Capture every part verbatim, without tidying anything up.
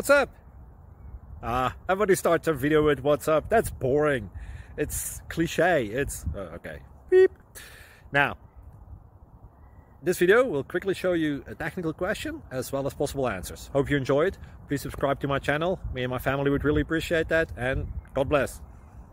What's up? Ah, everybody starts a video with what's up. That's boring. It's cliche. It's... Uh, okay. Beep. Now, this video will quickly show you a technical question as well as possible answers. Hope you enjoyed. Please subscribe to my channel. Me and my family would really appreciate that. And God bless.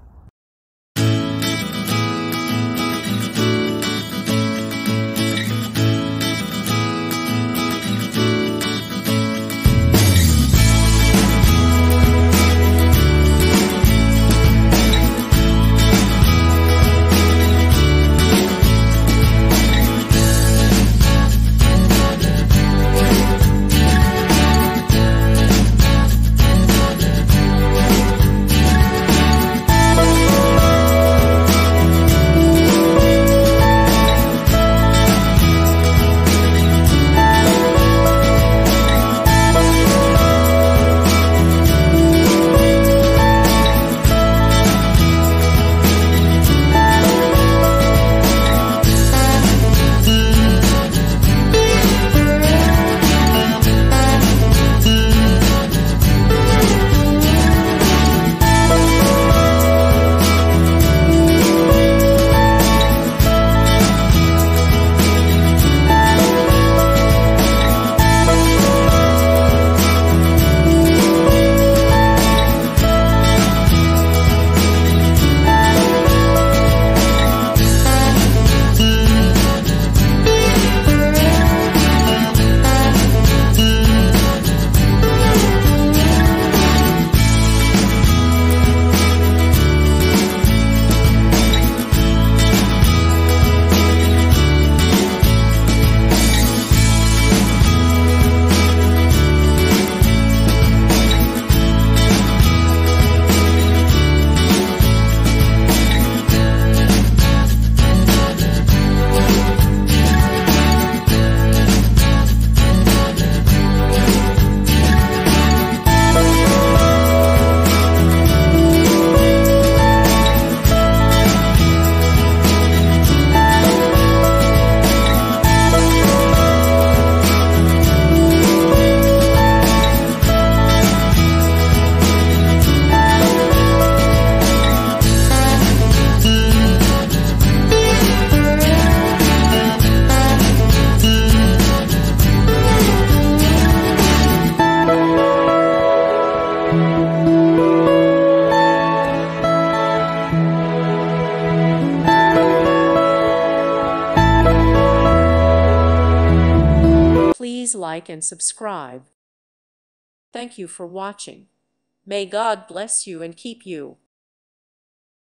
Please like and subscribe. Thank you for watching. May God bless you and keep you.